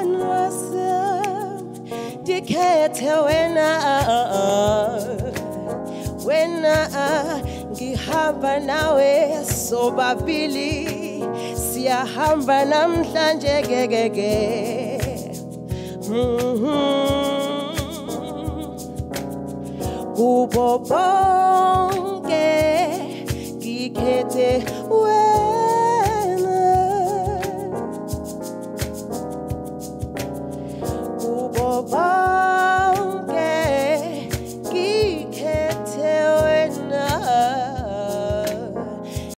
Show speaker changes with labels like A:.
A: Dikhethe wena ngihamba nawe sobabili siyahamba namhlanje gegege kubo bonke ngikhethe